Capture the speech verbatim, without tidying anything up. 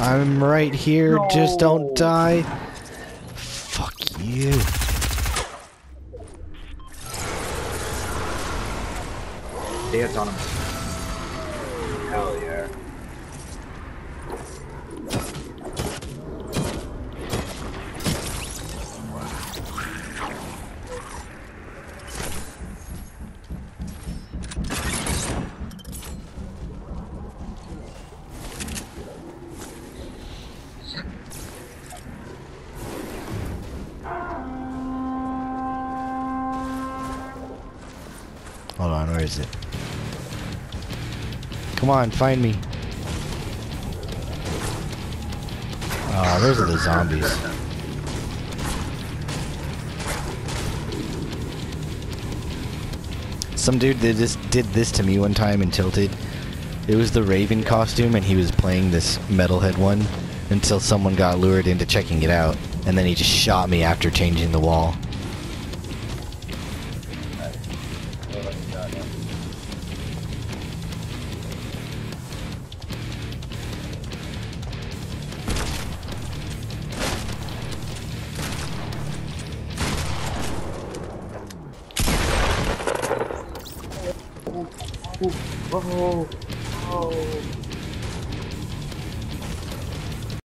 I'm right here. No. Just don't die. Fuck you. Dance on him. Hell yeah. Hold on, where is it? Come on, find me. Oh, those are the zombies. Some dude did this, did this to me one time in Tilted. It was the Raven costume, and he was playing this metalhead one until someone got lured into checking it out, and then he just shot me after changing the wall. Oh, oh, oh.